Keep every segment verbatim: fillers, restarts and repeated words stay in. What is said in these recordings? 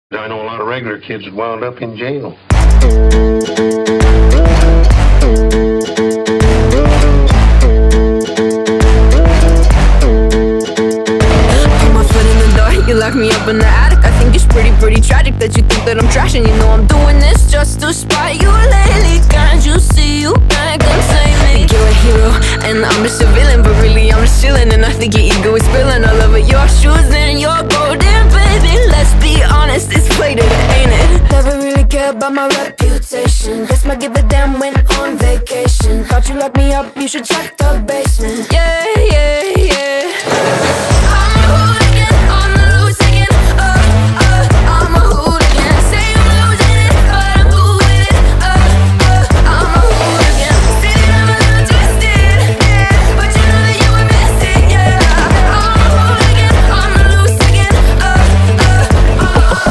I know a lot of regular kids that wound up in jail. Put my foot in the door, you lock me up in the attic. I think it's pretty, pretty tragic that you think that I'm trash, and you know I'm doing this just to spite you lately. Can't you see you can't contain me? You're a hero and I'm just a villain, but really I'm just chilling, and I think your ego is spilling all over your shoes and your golden baby. Let's be honest, it's played it, ain't it? Never really cared about my reputation. Guess might give a damn when on vacation. Thought you locked me up, you should check the basement. Yeah, yeah, yeah. I'm a hooligan, on the loose again. Uh, uh, I'm a hooligan. Say I'm losing it, but I'm cool with it. Uh, uh, I'm a hooligan. Say that I'm a little twisted, yeah, but you know that you were missing, yeah. I'm a hooligan, on the loose again. Uh, uh,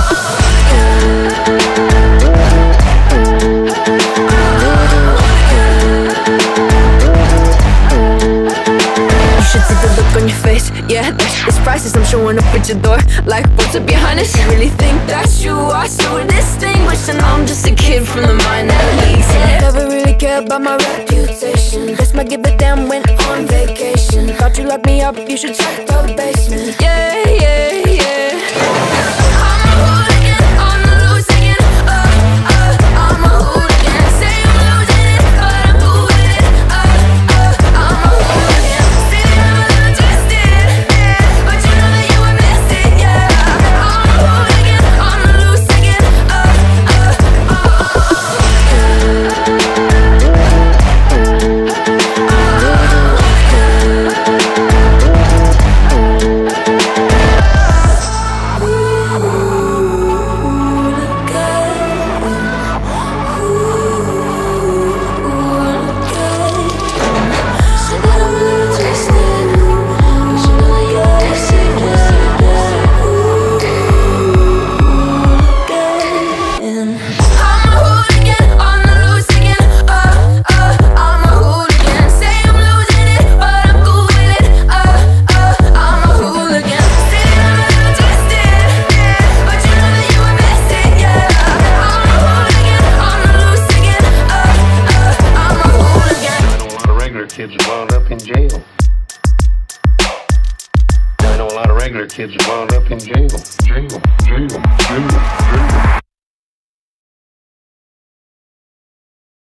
You should see the look on your face, yeah, that's priceless. I'm showing up at your door like, what's up behind us? You really think that you are so distinguished, and I'm just a kid from the minor leagues, yeah. Never really cared about my reputation. Guess might give a damn when on vacation. Thought you locked me up, you should check the basement. Yeah, yeah, yeah. I'm a hooligan, on the loose again. Uh, uh, I'm a hooligan. Say I'm losing it, but I'm cool with it. Uh, uh, I'm a hooligan. Say that I'm a little twisted, yeah, but you know that you were missing, yeah. I'm a hooligan, on the loose again. Uh, uh, Kids that wound up in jail. I know a lot of regular kids that wound up in jail. Jail, jail, jail, jail.